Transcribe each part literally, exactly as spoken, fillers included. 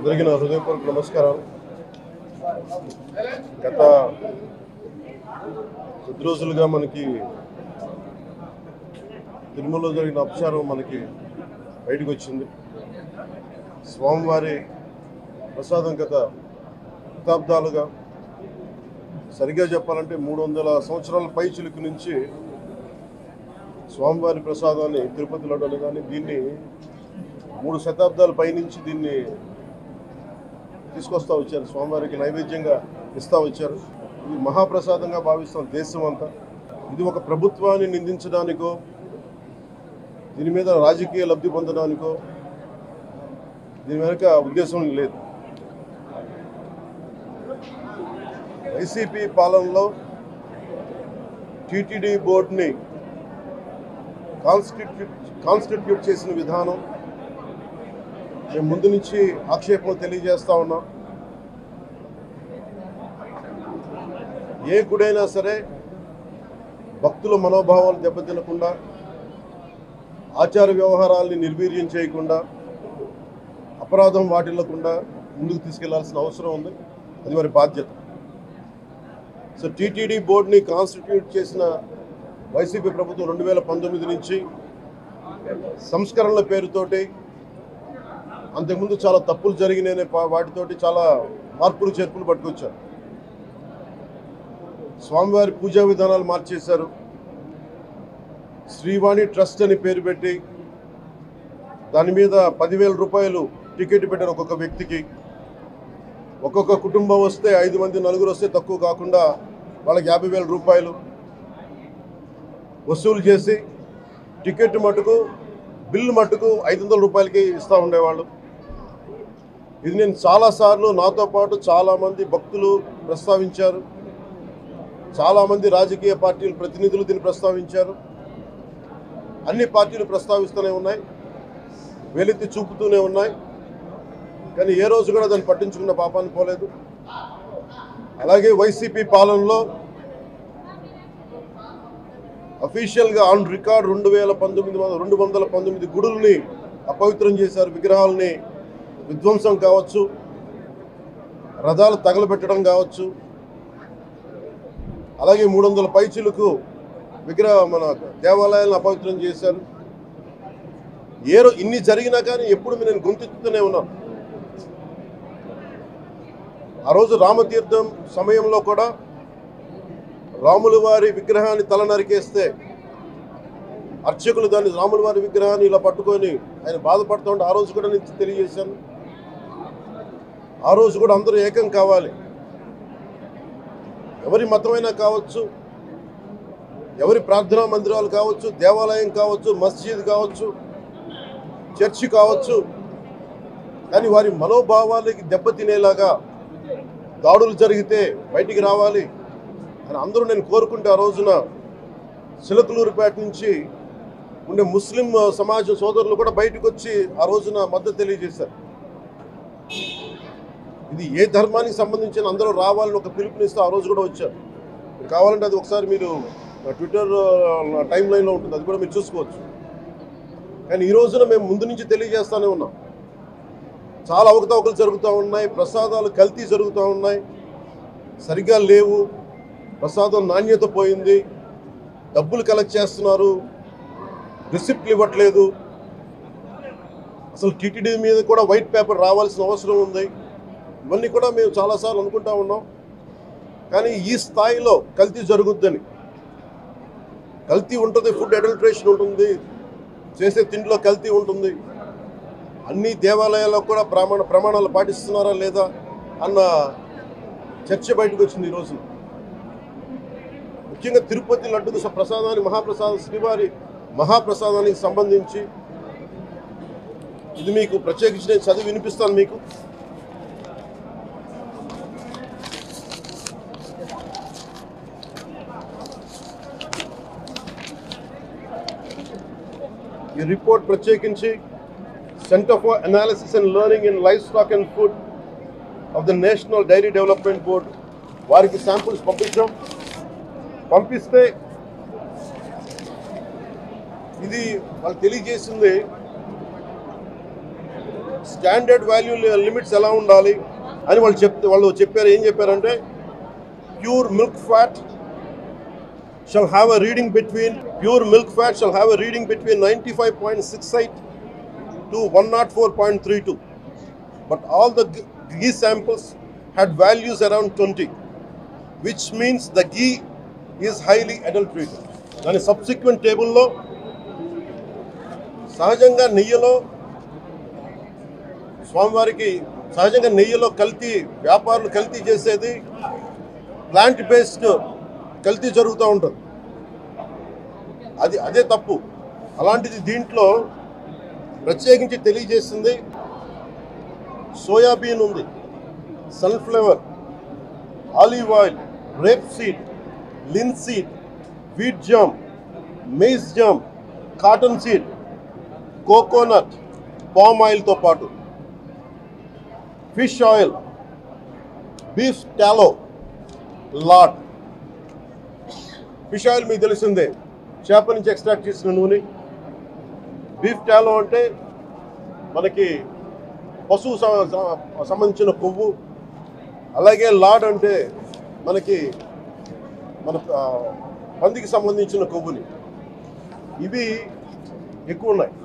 అందరికీ నా హృదయపూర్వక నమస్కారాలు. గత కొద్ది రోజులుగా మనకి తిరుమలలో జరిగిన అపచారం మనకి బయటకు వచ్చింది. స్వామివారి ప్రసాదం గత శతాబ్దాలుగా, సరిగ్గా చెప్పాలంటే మూడు వందల సంవత్సరాల పై చిలుకు నుంచి స్వామివారి ప్రసాదాన్ని తిరుపతి లడ్డు కానీ దీన్ని మూడు శతాబ్దాల పైనుంచి దీన్ని తీసుకొస్తూ వచ్చారు. స్వామివారికి నైవేద్యంగా ఇస్తూ వచ్చారు. ఇది మహాప్రసాదంగా భావిస్తాం దేశం అంతా. ఇది ఒక ప్రభుత్వాన్ని నిందించడానికో, దీని మీద రాజకీయ లబ్ధి పొందడానికో దీని వెనుక ఉద్దేశం లేదు. వైసీపీ పాలనలో టీటీడీ బోర్డుని కాన్స్టిట్యూట్ కాన్స్టిట్యూట్ చేసిన విధానం మేము ముందు నుంచి ఆక్షేపం తెలియజేస్తూ ఉన్నాం. ఏ గుడైనా సరే భక్తుల మనోభావాలు దెబ్బతినకుండా, ఆచార వ్యవహారాల్ని నిర్వీర్యం చేయకుండా, అపరాధం వాటిల్లకుండా ముందుకు తీసుకెళ్లాల్సిన అవసరం ఉంది. అది వారి బాధ్యత. సో టీటీడీ బోర్డుని కాన్స్టిట్యూట్ చేసిన వైసీపీ ప్రభుత్వం రెండు వేల పంతొమ్మిది నుంచి సంస్కరణల పేరుతోటి, అంతకుముందు చాలా తప్పులు జరిగినాయనే వాటితోటి చాలా మార్పులు చేర్పులు పట్టుకొచ్చారు. స్వామివారి పూజా విధానాలు మార్చేశారు. శ్రీవాణి ట్రస్ట్ అని పేరు పెట్టి దాని మీద పదివేల రూపాయలు టికెట్ పెట్టారు ఒక్కొక్క వ్యక్తికి. ఒక్కొక్క కుటుంబం వస్తే ఐదు మంది నలుగురు వస్తే తక్కువ కాకుండా వాళ్ళకి యాభై వేల రూపాయలు వసూలు చేసి టికెట్ మటుకు బిల్లు మటుకు ఐదు వందల రూపాయలకి ఇస్తూ ఉండేవాళ్ళు. ఇది నేను చాలాసార్లు, నాతో పాటు చాలామంది భక్తులు ప్రస్తావించారు. చాలామంది రాజకీయ పార్టీల ప్రతినిధులు దీన్ని ప్రస్తావించారు. అన్ని పార్టీలు ప్రస్తావిస్తూనే ఉన్నాయి, వెలితి చూపుతూనే ఉన్నాయి. కానీ ఏ రోజు కూడా దాన్ని పట్టించుకున్న పాపాన్ని పోలేదు. అలాగే వైసీపీ పాలనలో అఫీషియల్గా ఆన్ రికార్డ్ రెండు వేల పంతొమ్మిది రెండు వందల పంతొమ్మిది గుడుల్ని అపవిత్రం చేశారు. విగ్రహాలని విధ్వంసం కావచ్చు, రథాలు తగలబెట్టడం కావచ్చు, అలాగే మూడు వందల పైచిలకు విగ్రహ మన దేవాలయాలను అపవిత్రం చేశారు. ఏ రోజు ఇన్ని జరిగినా కానీ ఎప్పుడు నేను గొంతెత్తుతూనే ఉన్నాను. ఆ రోజు రామతీర్థం సమయంలో కూడా రాముల వారి విగ్రహాన్ని తల నరికేస్తే అర్చకులు దాన్ని రాముల వారి విగ్రహాన్ని ఇలా పట్టుకొని ఆయన బాధపడుతూ ఉంటే ఆ రోజు కూడా నేను తెలియజేశాను. ఆ రోజు కూడా అందరూ ఏకం కావాలి. ఎవరి మతమైనా కావచ్చు, ఎవరి ప్రార్థనా మందిరాలు కావచ్చు, దేవాలయం కావచ్చు, మస్జిద్ కావచ్చు, చర్చి కావచ్చు, కానీ వారి మనోభావాలకి దెబ్బతినేలాగా దాడులు జరిగితే బయటికి రావాలి అని అందరూ నేను కోరుకుంటే ఆ రోజున చిలకలూరుపేట నుంచి ఉండే ముస్లిం సమాజం సోదరులు కూడా బయటకు వచ్చి ఆ రోజున మద్దతు తెలియజేశారు. ఇది ఏ ధర్మానికి సంబంధించిన అందరూ రావాలని ఒక పిలుపునిస్తే ఆ రోజు కూడా వచ్చారు. కావాలంటే అది ఒకసారి మీరు ట్విట్టర్ టైం లైన్లో ఉంటుంది, అది కూడా మీరు చూసుకోవచ్చు. కానీ ఈ రోజున మేము ముందు నుంచి తెలియజేస్తూనే ఉన్నాం. చాలా అవకతవకలు జరుగుతూ ఉన్నాయి, ప్రసాదాలు కల్తీ జరుగుతూ ఉన్నాయి, సరిగ్గా లేవు, ప్రసాదం నాణ్యత పోయింది, డబ్బులు కలెక్ట్ చేస్తున్నారు, రిసిప్ట్లు ఇవ్వట్లేదు. అసలు టీటీడీ మీద కూడా వైట్ పేపర్ రావాల్సిన అవసరం ఉంది. ఇవన్నీ కూడా మేము చాలాసార్లు అనుకుంటా ఉన్నాం. కానీ ఈ స్థాయిలో కల్తీ జరుగుద్దని, కల్తీ ఉంటుంది, ఫుడ్ అడల్ట్రేషన్ ఉంటుంది, చేసే తిండిలో కల్తీ ఉంటుంది, అన్ని దేవాలయాల్లో కూడా ప్రమాణ ప్రమాణాలు పాటిస్తున్నారా లేదా అన్న చర్చ బయటకు వచ్చింది ఈరోజు. ముఖ్యంగా తిరుపతి లడ్డుకు ప్రసాదాన్ని, మహాప్రసాదం, శ్రీవారి మహాప్రసాదానికి సంబంధించి ఇది మీకు ప్రత్యేకించి నేను చదివి వినిపిస్తాను మీకు. ఈ రిపోర్ట్ ప్రత్యేకించి centre for analysis and learning in livestock and food of the national dairy development board వారికి శాంపుల్స్ పంపించాం. పంపిస్తే ఇది వాళ్ళు తెలియజేసింది స్టాండర్డ్ వాల్యూ లిమిట్స్ ఎలా ఉండాలి అని వాళ్ళు చెప్తే వాళ్ళు చెప్పారు. ఏం చెప్పారంటే pure milk fat shall have a reading between pure milk fat shall have a reading between ninety-five point six eight to one oh four point three two, but all the ghee samples had values around twenty, which means the ghee is highly adulterated. And subsequent table lo సహజంగా నెయ్యిలో స్వామివారికి సహజంగా నెయ్యిలో కల్తీ వ్యాపారులు కల్తీ చేసేది plant based కల్తీ జరుగుతూ ఉంటుంది. అది అదే తప్పు. అలాంటిది దీంట్లో ప్రత్యేకించి తెలియజేసింది సోయాబీన్ ఉంది, sunflower, olive oil, rapeseed, linseed, wheat germ, maize germ, cottonseed, coconut, palm ఆయిల్తో పాటు fish oil, beef tallow, lard. Fish oil మీకు తెలిసిందే, చేప నుంచి ఎక్స్ట్రాక్ట్ చేసిన నూనె. బీఫ్ టాలో అంటే మనకి పశువు సంబంధించిన కొవ్వు. అలాగే లాడ్ అంటే మనకి మన పందికి సంబంధించిన కొవ్వుని. ఇవి ఎక్కువ ఉన్నాయి.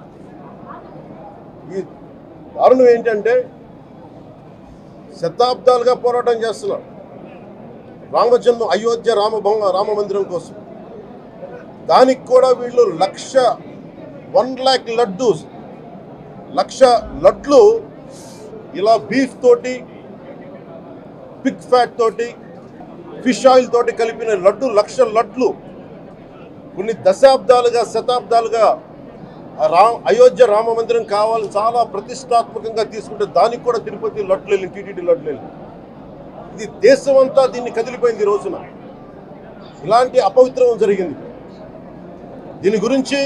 ఈ కారణం ఏంటంటే శతాబ్దాలుగా పోరాటం చేస్తున్నారు రామజన్మ అయోధ్య రామ రామ మందిరం కోసం. దానికి కూడా వీళ్ళు లక్ష వన్ ల్యాక్ లడ్డు లక్ష లడ్లు ఇలా బీఫ్ తోటి, పిగ్ ఫ్యాట్ తోటి, ఫిష్ ఆయిల్ తోటి కలిపిన లడ్డు లక్ష లడ్లు కొన్ని దశాబ్దాలుగా శతాబ్దాలుగా రా అయోధ్య రామ మందిరం కావాలని చాలా ప్రతిష్టాత్మకంగా తీసుకుంటే దానికి కూడా తిరుపతి లడ్లు వెళ్ళి టీటీడీ లడ్లు వెళ్ళి ఇది దేశం అంతా దీన్ని కదిలిపోయింది. ఈ రోజున ఇలాంటి అపవిత్రం జరిగింది. దీని గురించి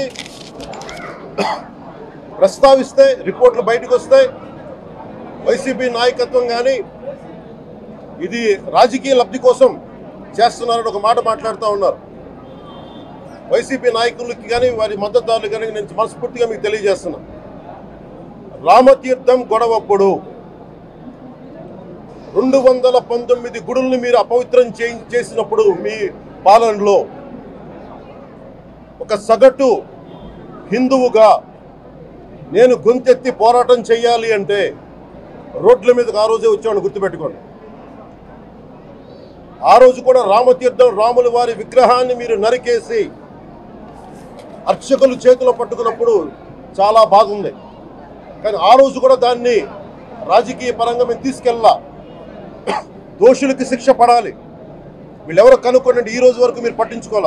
ప్రస్తావిస్తే రిపోర్ట్లు బయటకు వస్తాయి. వైసీపీ నాయకత్వం కానీ ఇది రాజకీయ లబ్ధి కోసం చేస్తున్నారని ఒక మాట మాట్లాడుతూ ఉన్నారు. వైసీపీ నాయకులకి కానీ వారి మద్దతుదారులు కానీ నేను మనస్ఫూర్తిగా మీకు తెలియజేస్తున్నా, రామతీర్థం గొడవప్పుడు రెండు వందల పంతొమ్మిది గుడుల్ని మీరు అపవిత్రం చేసినప్పుడు మీ పాలనలో ఒక సగటు హిందువుగా నేను గొంతెత్తి పోరాటం చేయాలి అంటే రోడ్ల మీదకి ఆ రోజే వచ్చామని గుర్తుపెట్టుకోండి. ఆ రోజు కూడా రామతీర్థం రాముల వారి విగ్రహాన్ని మీరు నరికేసి అర్చకులు చేతిలో పట్టుకున్నప్పుడు చాలా బాగుంది. కానీ ఆ రోజు కూడా దాన్ని రాజకీయ పరంగా మేము తీసుకెళ్ళా. దోషులకి శిక్ష పడాలి, వీళ్ళెవరో కనుక్కోండి. ఈ రోజు వరకు మీరు పట్టించుకోవాలా.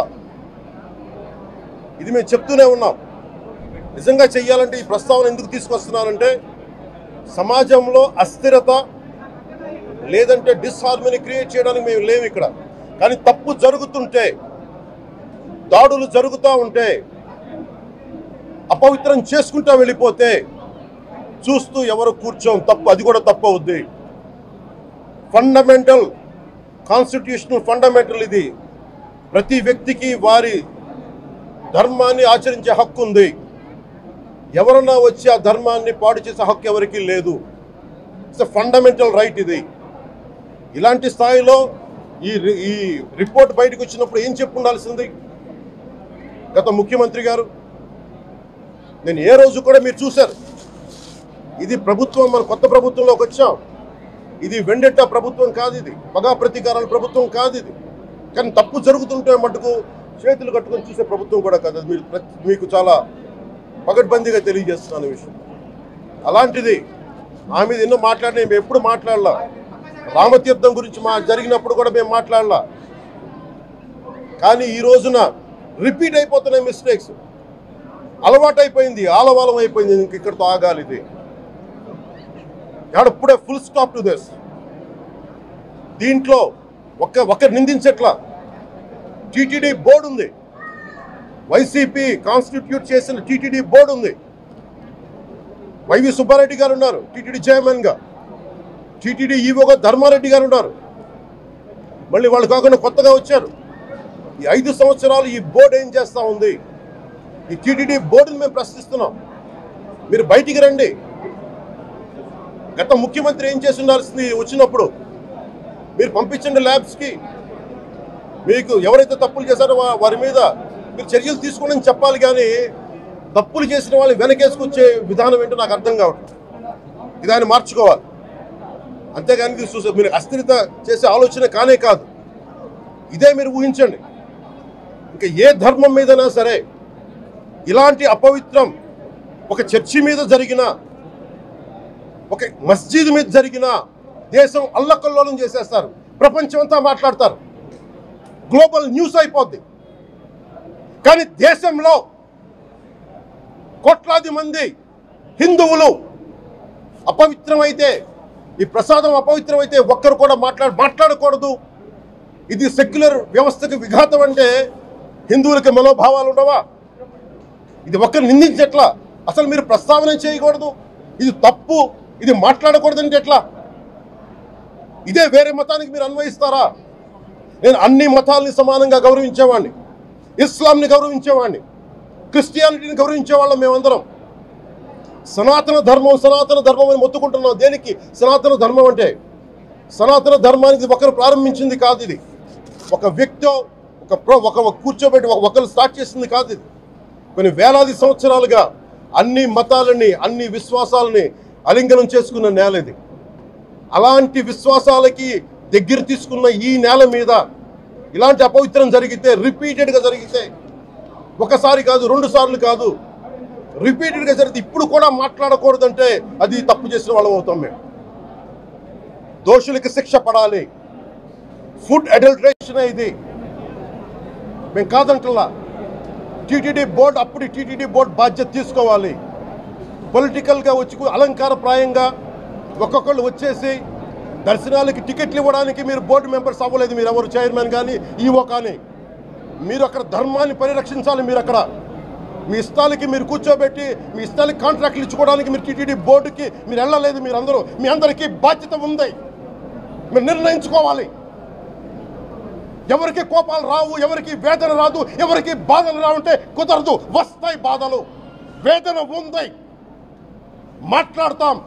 ఇది మేము చెప్తూనే ఉన్నాం. నిజంగా చెయ్యాలంటే ఈ ప్రస్తావన ఎందుకు తీసుకొస్తున్నానంటే సమాజంలో అస్థిరత లేదంటే డిస్హార్మనీ క్రియేట్ చేయడానికి మేము లేవు ఇక్కడ. కానీ తప్పు జరుగుతుంటే, దాడులు జరుగుతూ ఉంటే, అపవిత్రం చేసుకుంటూ వెళ్ళిపోతే చూస్తూ ఎవరు కూర్చోం. తప్పు, అది కూడా తప్పు అవుద్ది. ఫండమెంటల్ కాన్స్టిట్యూషనల్ ఫండమెంటల్ ఇది. ప్రతి వ్యక్తికి వారి ధర్మాన్ని ఆచరించే హక్కు ఉంది. ఎవరన్నా వచ్చి ఆ ధర్మాన్ని పాడు చేసే హక్కు ఎవరికీ లేదు. ఇట్స్ ఎ ఫండమెంటల్ రైట్ ఇది. ఇలాంటి స్థాయిలో ఈ ఈ రిపోర్ట్ బయటకు వచ్చినప్పుడు ఏం చెప్పు ఉండాల్సింది గత ముఖ్యమంత్రి గారు? నేను ఏ రోజు కూడా మీరు చూశారు, ఇది ప్రభుత్వం, మన కొత్త ప్రభుత్వంలోకి వచ్చాం. ఇది వెండెట్టా ప్రభుత్వం కాదు, ఇది పగా ప్రతీకారాల ప్రభుత్వం కాదు ఇది. కానీ తప్పు జరుగుతుంటే మటుకు చేతులు కట్టుకొని చూసే ప్రభుత్వం కూడా కాదు. అది మీరు మీకు చాలా పగడ్బందీగా తెలియజేస్తున్నాను విషయం. అలాంటిది నా మీద ఎన్నో మాట్లాడినా మేము ఎప్పుడు మాట్లాడలా. రామతీర్థం గురించి మా జరిగినప్పుడు కూడా మేము మాట్లాడలా. కానీ ఈ రోజున రిపీట్ అయిపోతున్నాయి మిస్టేక్స్. అలవాటైపోయింది, ఆలవాలం అయిపోయింది. ఇంక ఇక్కడితో ఆగాలి. ఇది ఇప్పుడే ఫుల్ స్టాప్ టు దిస్. దీంట్లో ఒక్క ఒక్కరు నిందించట్లా. టీటీడీ బోర్డు ఉంది, వైసీపీ కాన్స్టిట్యూట్ చేసిన టీటీడీ బోర్డు ఉంది. వైవి సుబ్బారెడ్డి గారు ఉన్నారు టీటీడీ చైర్మన్గా. టీటీడీ ఈవోగా ధర్మారెడ్డి గారు ఉన్నారు. మళ్ళీ వాళ్ళు కాకుండా కొత్తగా వచ్చారు. ఈ ఐదు సంవత్సరాలు ఈ బోర్డు ఏం చేస్తూ ఉంది? ఈ టీటీడీ బోర్డుని మేము ప్రశ్నిస్తున్నాం. మీరు బయటికి రండి. గత ముఖ్యమంత్రి ఏం చేసి ఉండాల్సింది వచ్చినప్పుడు మీరు పంపించండి ల్యాబ్స్కి, మీకు ఎవరైతే తప్పులు చేశారో వారి మీద మీరు చర్యలు తీసుకోండి చెప్పాలి. కానీ తప్పులు చేసిన వాళ్ళని వెనకేసుకొచ్చే విధానం ఏంటో నాకు అర్థం కావట్లేదు. ఇది ఆయన మార్చుకోవాలి. అంతేగాని చూసే మీరు అస్థిరత చేసే ఆలోచన కానే కాదు. ఇదే మీరు ఊహించండి. ఇంకా ఏ ధర్మం మీదైనా సరే ఇలాంటి అపవిత్రం ఒక చర్చి మీద జరిగిన, ఒక మస్జిద్ మీద జరిగిన దేశం అల్లకల్లోలం చేసేస్తారు. ప్రపంచం అంతా మాట్లాడతారు, గ్లోబల్ న్యూస్ అయిపోద్ది. కానీ దేశంలో కోట్లాది మంది హిందువులు అపవిత్రమైతే, ఈ ప్రసాదం అపవిత్రమైతే ఒక్కరు కూడా మాట్లాడ మాట్లాడకూడదు. ఇది సెక్యులర్ వ్యవస్థకు విఘాతం అంటే హిందువులకి మనోభావాలు ఉండవా? ఇది ఒక్కరు నిందించట్లా? అసలు మీరు ప్రస్తావన చేయకూడదు, ఇది తప్పు, ఇది మాట్లాడకూడదు అంటే ఎట్లా? ఇదే వేరే మతానికి మీరు అన్వయిస్తారా? నేను అన్ని మతాలని సమానంగా గౌరవించేవాడిని, ఇస్లాంని గౌరవించేవాడిని, క్రిస్టియానిటీని గౌరవించేవాళ్ళం మేమందరం. సనాతన ధర్మం సనాతన ధర్మం అని మొత్తుకుంటున్నాం. దేనికి సనాతన ధర్మం అంటే? సనాతన ధర్మానికి ఒకరు ప్రారంభించింది కాదు. ఇది ఒక వ్యక్తి ఒక ప్రో ఒక కూర్చోబెట్టి ఒకరు స్టార్ట్ చేసింది కాదు. ఇది కొన్ని వేలాది సంవత్సరాలుగా అన్ని మతాలని అన్ని విశ్వాసాలని అలింగనం చేసుకున్న నేల ఇది. అలాంటి విశ్వాసాలకి దగ్గర తీసుకున్న ఈ నేల మీద ఇలాంటి అపవిత్రం జరిగితే, రిపీటెడ్గా జరిగితే, ఒకసారి కాదు రెండు సార్లు కాదు, రిపీటెడ్గా జరిగితే ఇప్పుడు కూడా మాట్లాడకూడదంటే అది తప్పు చేసిన వాళ్ళం అవుతాం. మేము దోషులకి శిక్ష పడాలి. ఫుడ్ అడల్ట్రేషన్ ఇది మేము కాదంటలా. టీటీడీ బోర్డు అప్పుడు టీటీడీ బోర్డు బాధ్యత తీసుకోవాలి. పొలిటికల్గా వచ్చి అలంకారప్రాయంగా ఒక్కొక్కళ్ళు వచ్చేసి దర్శనాలకి టికెట్లు ఇవ్వడానికి మీరు బోర్డు మెంబర్స్ అవ్వలేదు. మీరు ఎవరు చైర్మన్ కానీ ఈవో కానీ. మీరు అక్కడ ధర్మాన్ని పరిరక్షించాలి. మీరు అక్కడ మీ ఇష్టాలకి మీరు కూర్చోబెట్టి మీ ఇష్టాలకి కాంట్రాక్ట్లు ఇచ్చుకోవడానికి మీరు టీటీడీ బోర్డుకి మీరు వెళ్ళలేదు. మీరు అందరూ మీ అందరికీ బాధ్యత ఉంది. మీరు నిర్ణయించుకోవాలి. ఎవరికి కోపాలు రావు, ఎవరికి వేదన రాదు, ఎవరికి బాధలు రావుంటే కుదరదు. వస్తాయి బాధలు, వేదన ఉంది, మాట్లాడతాం.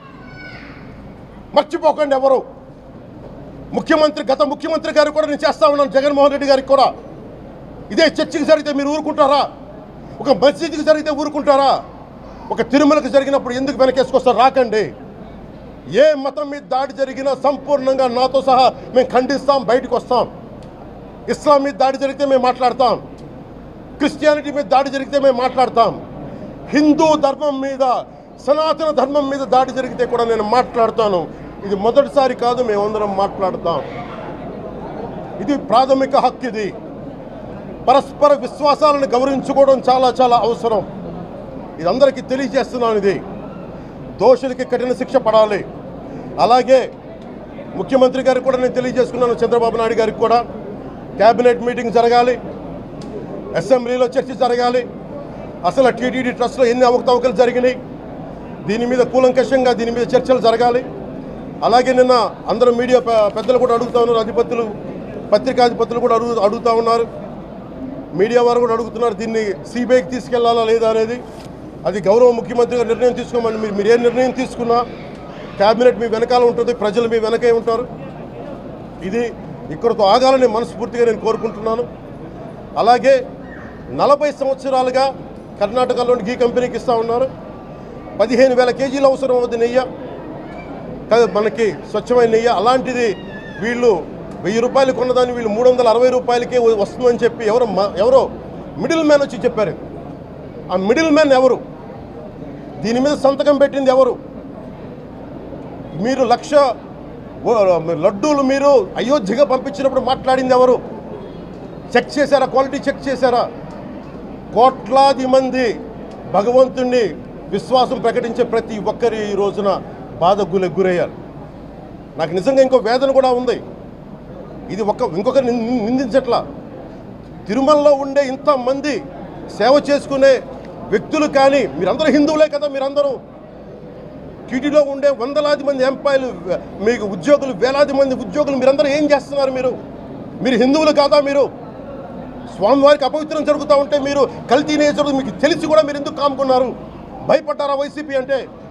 మర్చిపోకండి ఎవరు. ముఖ్యమంత్రి గత ముఖ్యమంత్రి గారు కూడా నేను చేస్తా ఉన్నాను, జగన్మోహన్ రెడ్డి గారికి కూడా. ఇదే చర్చికి జరిగితే మీరు ఊరుకుంటారా? ఒక మసీదుకి జరిగితే ఊరుకుంటారా? ఒక తిరుమలకి జరిగినప్పుడు ఎందుకు వెనకేసుకొస్తారు? రాకండి. ఏ మతం మీద దాడి జరిగినా సంపూర్ణంగా నాతో సహా మేము ఖండిస్తాం, బయటకు వస్తాం. ఇస్లాం మీద దాడి జరిగితే మేము మాట్లాడతాం, క్రిస్టియానిటీ మీద దాడి జరిగితే మేము మాట్లాడతాం, హిందూ ధర్మం మీద సనాతన ధర్మం మీద దాడి జరిగితే కూడా నేను మాట్లాడతాను. ఇది మొదటిసారి కాదు, మేమందరం మాట్లాడతాం. ఇది ప్రాథమిక హక్కు. ఇది పరస్పర విశ్వాసాలను గౌరవించుకోవడం చాలా చాలా అవసరం. ఇది అందరికీ తెలియజేస్తున్నాను. ఇది దోషులకి కఠిన శిక్ష పడాలి. అలాగే ముఖ్యమంత్రి గారికి కూడా నేను తెలియజేసుకున్నాను, చంద్రబాబు నాయుడు గారికి కూడా క్యాబినెట్ మీటింగ్ జరగాలి, అసెంబ్లీలో చర్చ జరగాలి. అసలు టీటీడీ ట్రస్ట్లో ఎన్ని అవకతవకలు జరిగినాయి దీని మీద కూలంకషంగా దీని మీద చర్చలు జరగాలి. అలాగే నిన్న అందరూ మీడియా పెద్దలు కూడా అడుగుతూ ఉన్నారు, అధిపతులు పత్రికాధిపతులు కూడా అడుగు అడుగుతూ ఉన్నారు, మీడియా వారు కూడా అడుగుతున్నారు, దీన్ని సిబిఐకి తీసుకెళ్లాలా లేదా అనేది. అది గౌరవ ముఖ్యమంత్రి గారు నిర్ణయం తీసుకోమని. మీరు మీరు ఏ నిర్ణయం తీసుకున్నా క్యాబినెట్ మీ వెనకాల ఉంటుంది, ప్రజలు మీ వెనకే ఉంటారు. ఇది ఇక్కడతో ఆగాలని మనస్ఫూర్తిగా నేను కోరుకుంటున్నాను. అలాగే నలభై సంవత్సరాలుగా కర్ణాటకలోని గీ కంపెనీకి ఇస్తూ ఉన్నారు. పదిహేను వేల కేజీలు అవసరం అవుతుంది నెయ్యి, మనకి స్వచ్ఛమైన నెయ్యి. అలాంటిది వీళ్ళు వెయ్యి రూపాయలు కొన్నదాన్ని వీళ్ళు మూడు వందల అరవై రూపాయలకే వస్తుందని చెప్పి ఎవరో ఎవరో మిడిల్ మ్యాన్ వచ్చి చెప్పారు. ఆ మిడిల్ మ్యాన్ ఎవరు? దీని మీద సంతకం పెట్టింది ఎవరు? మీరు లక్ష లడ్డూలు మీరు అయోధ్యగా పంపించినప్పుడు మాట్లాడింది ఎవరు? చెక్ చేశారా? క్వాలిటీ చెక్ చేశారా? కోట్లాది మంది భగవంతుణ్ణి విశ్వాసం ప్రకటించే ప్రతి ఒక్కరి ఈ రోజున బాధ గురి గురయ్యారు. నాకు నిజంగా ఇంకో వేదన కూడా ఉంది. ఇది ఒక ఇంకొకరు నిందించట్లా. తిరుమలలో ఉండే ఇంతమంది సేవ చేసుకునే వ్యక్తులు కానీ మీరందరూ హిందువులే కదా. మీరందరూ టీటీడీలో ఉండే వందలాది మంది ఎంప్లాయీలు, మీకు ఉద్యోగులు, వేలాది మంది ఉద్యోగులు, మీరందరూ ఏం చేస్తున్నారు? మీరు మీరు హిందువులు కాదా? మీరు స్వామివారికి అపవిత్రం జరుగుతూ ఉంటే మీరు కల్తీ నేచర్ మీకు తెలిసి కూడా మీరు ఎందుకు కాముకున్నారు? భయపడ్డారా వైసీపీ అంటే?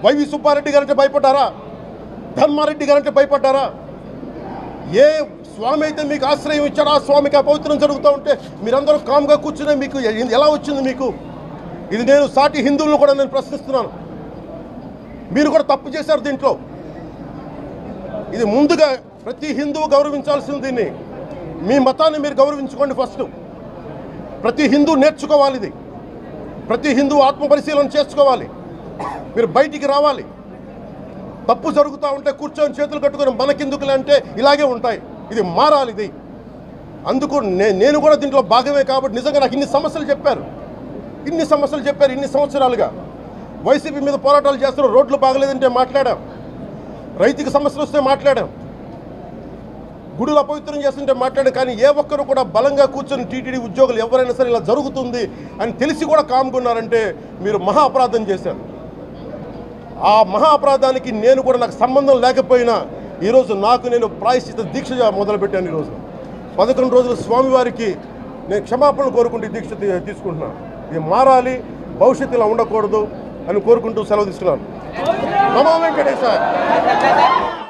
వైవి సుబ్బారెడ్డి గారంటే భయపడ్డారా? ధర్మారెడ్డి గారంటే భయపడ్డారా? ఏ స్వామి అయితే మీకు ఆశ్రయం ఇచ్చారో ఆ స్వామికి అపవిత్రం జరుగుతూ ఉంటే మీరందరూ కామ్గా కూర్చునే మీకు ఎలా వచ్చింది? మీకు ఇది నేను సాటి హిందువులను కూడా నేను ప్రశ్నిస్తున్నాను. మీరు కూడా తప్పు చేశారు దీంట్లో. ఇది ముందుగా ప్రతి హిందువు గౌరవించాల్సింది. దీన్ని మీ మతాన్ని మీరు గౌరవించుకోండి ఫస్ట్. ప్రతి హిందువు నేర్చుకోవాలి ఇది. ప్రతి హిందువు ఆత్మపరిశీలన చేసుకోవాలి. మీరు బయటికి రావాలి. తప్పు జరుగుతూ ఉంటే కూర్చొని చేతులు కట్టుకొని మనకెందుకులే అంటే ఇలాగే ఉంటాయి. ఇది మారాలి. ఇది అందుకు నేను కూడా దీంట్లో భాగమే. కాబట్టి నిజంగా నాకు ఇన్ని సమస్యలు చెప్పారు ఇన్ని సమస్యలు చెప్పారు ఇన్ని సంవత్సరాలుగా వైసీపీ మీద పోరాటాలు చేస్తున్నారు. రోడ్లు బాగలేదంటే మాట్లాడాం, రైతుకి సమస్యలు వస్తే మాట్లాడాం, గుడులు అపవిత్రం చేస్తుంటే మాట్లాడాం. కానీ ఏ ఒక్కరు కూడా బలంగా కూర్చొని టీటీడీ ఉద్యోగులు ఎవరైనా సరే ఇలా జరుగుతుంది అని తెలిసి కూడా కామ్గున్నారంటే మీరు మహా అపరాధం చేశారు. ఆ మహా అపరాధానికి నేను కూడా నాకు సంబంధం లేకపోయినా ఈరోజు నాకు నేను ప్రాయశ్చిత దీక్ష మొదలుపెట్టాను. ఈరోజు పదకొండు రోజులు స్వామివారికి నేను క్షమాపణలు కోరుకుంటూ దీక్ష తీసుకుంటున్నాను. ఇది మారాలి, భవిష్యత్తులో ఉండకూడదు అని కోరుకుంటూ సెలవు తీసుకున్నాను. నమో వెంకటేశాయ.